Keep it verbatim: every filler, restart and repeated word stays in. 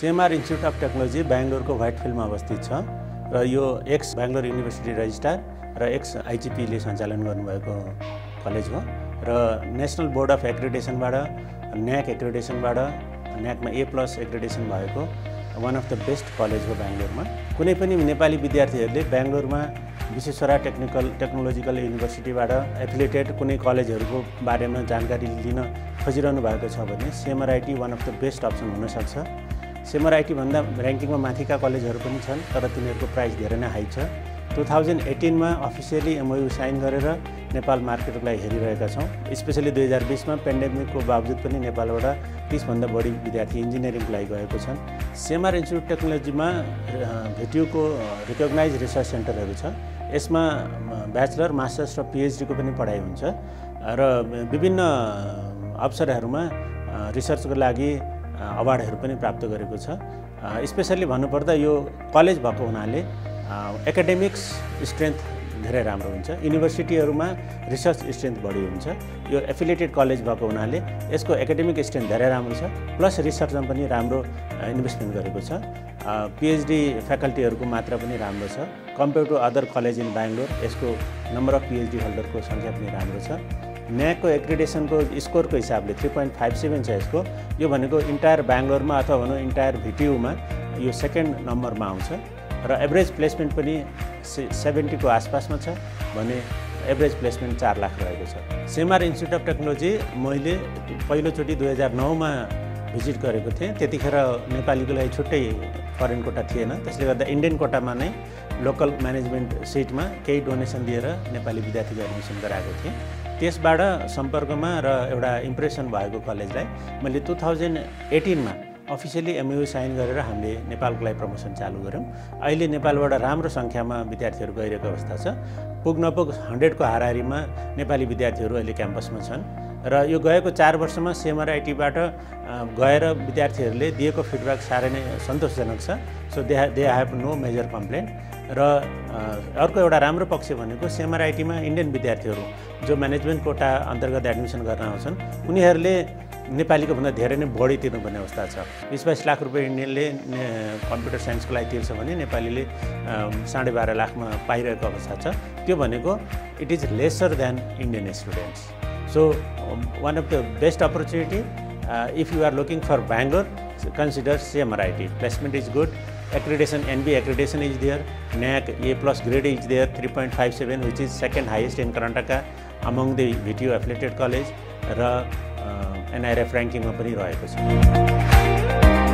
CMR institute of technology बेंगलोरको व्हाइटफिल्डमा अवस्थित छ र यो एक्स बेंगलोर युनिभर्सिटी रजिस्ट्रार र एक्स आइजिपीले सञ्चालन गर्नुभएको कलेज हो र नेशनल बोर्ड अफ एक्रेडिटेसनबाट न्याक एक्रेडिटेसनबाट न्याकमा ए प्लस एक्रेडिटेसन भएको one of the best college हो बेंगलोरमा। कुनै पनि नेपाली विद्यार्थीहरूले बेंगलोरमा विश्वेश्वरा टेक्निकल टेक्नोलोजिकल युनिभर्सिटीबाट एफिलिएटेड कुनै कलेजहरूको बारेमा जानकारी लिन खोजिरहनु भएको छ भने CMR IT one of the best option हुनसक्छ। सीएमआर आईटी भन्दा र्याङ्किङमा माथिका कलेजहरू पनि छन् तर तिनीहरूको प्राइस धेरै नै हाई छ। टु थाउजन्ड एटिनमा अफिसियली एमओयू साइन गरेर नेपाल मार्केटलाई हेरिरहेका छौँ। स्पेसली दुई हजार बिसमा पेन्डेमिकको बावजुद पनि नेपालबाट तीसभन्दा बढी विद्यार्थी इन्जिनियरिङको लागि गएको छन्। सीएमआर इन्स्टिट्युट टेक्नोलोजीमा भेट्युको रिकग्नाइज रिसर्च सेन्टरहरू छ। यसमा ब्याचलर मास्टर्स र पिएचडीको पनि पढाइ हुन्छ र विभिन्न अवसरहरूमा रिसर्चको लागि अवार्डहरू पनि प्राप्त गरेको छ। स्पेसली भन्नुपर्दा यो कलेज भएको हुनाले एकाडेमिक्स स्ट्रेन्थ धेरै राम्रो हुन्छ। युनिभर्सिटीहरूमा रिसर्च स्ट्रेन्थ बढी हुन्छ। यो एफिलिएटेड कलेज भएको हुनाले यसको एकाडेमिक स्ट्रेन्थ धेरै राम्रो छ प्लस रिसर्चमा पनि राम्रो इन्भेस्टमेन्ट गरेको छ। पिएचडी फ्याकल्टीहरूको मात्रा पनि राम्रो छ। Compare to other college in Bangalore यसको नम्बर अफ पिएचडी होल्डरको सङ्ख्या पनि राम्रो छ। न्याकको एक्रेडिटेसनको स्कोरको हिसाबले थ्री पोइन्ट फाइभ सेभेन छ यसको। यो भनेको इन्टायर बेंगलोरमा अथवा भनौँ इन्टायर भिटियूमा यो सेकेन्ड नम्बरमा आउँछ र एभरेज प्लेसमेन्ट पनि से सेभेन्टीको आसपासमा छ भने एभरेज प्लेसमेन्ट चार लाख रहेको छ। सीएमआर इन्स्टिट्युट अफ टेक्नोलोजी मैले पहिलोचोटि दुई हजार नौमा भिजिट गरेको थिएँ। त्यतिखेर नेपालीको लागि छुट्टै फरेन कोटा थिएन। त्यसले गर्दा इन्डियन कोटामा नै लोकल म्यानेजमेन्ट सिटमा केही डोनेसन दिएर नेपाली विद्यार्थीको एडमिसन गराएको थिएँ। त्यसबाट सम्पर्कमा र एउटा इम्प्रेसन भएको कलेजलाई मैले टु थाउजन्ड एटिनमा अफिसियली एमओयू साइन गरेर हामीले नेपालको लागि प्रमोसन चालु गऱ्यौँ। अहिले नेपालबाट राम्रो सङ्ख्यामा विद्यार्थीहरू गइरहेको अवस्था छ। पुग नपुग हन्ड्रेडको हाराहारीमा नेपाली विद्यार्थीहरू अहिले क्याम्पसमा छन् र यो गएको चार वर्षमा सीएमआर आईटीबाट गएर विद्यार्थीहरूले दिएको फिडब्याक साह्रै नै सन्तोषजनक छ। So they they have no major complain. र अर्को एउटा राम्रो पक्ष भनेको सीएमआर आईटीमा इन्डियन विद्यार्थीहरू जो म्यानेजमेन्ट कोटा अन्तर्गत एडमिसन गर्न आउँछन् उनीहरूले नेपालीको भन्दा धेरै नै बढी तिर्नुपर्ने अवस्था छ। बिस बाइस लाख रुपियाँ इन्डियनले कम्प्युटर साइन्सको लागि तिर्छ भने नेपालीले साढे बाह्र लाखमा पाइरहेको अवस्था छ। त्यो भनेको it is lesser than Indian students. So one of the best opportunity if you are looking for Bangalore consider C M R I T. Placement is good. Accreditation, N B accreditation is there. NAAC A plus grade is there, three point five seven, which is second highest in Karnataka among the V T U affiliated college. र N I R F ranking मा पनि रहेको छ।